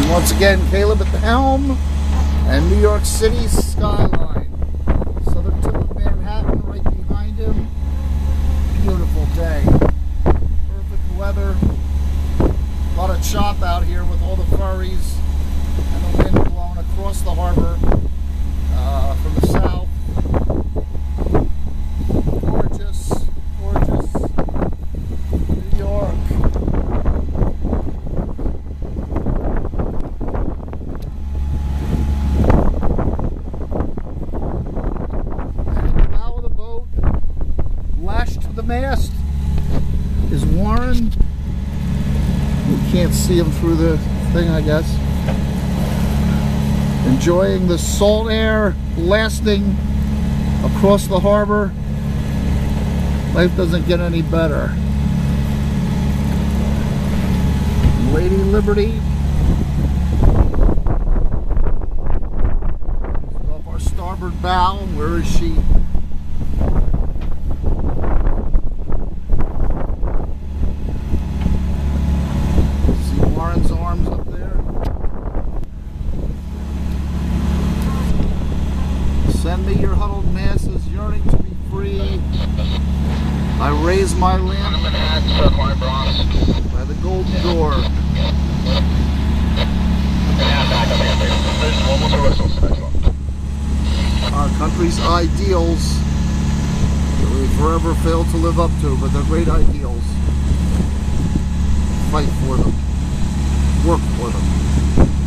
And once again, Caleb at the helm, and New York City skyline. Southern tip of Manhattan right behind him. Beautiful day. Perfect weather. A lot of chop out here with all the furries and the wind blowing across the harbor from the south. Gorgeous, gorgeous New York. And in the bow of the boat, lashed to the mast, is Warren. You can't see him through the thing, I guess. Enjoying the salt air blasting across the harbor. Life doesn't get any better. Lady Liberty off our starboard bow. Where is she? See Warren's arms up there. Send me your huddled masses yearning to be free. I raise my lamp by the golden door. Our country's ideals that we forever fail to live up to, but they're great ideals. Fight for them. Work for them.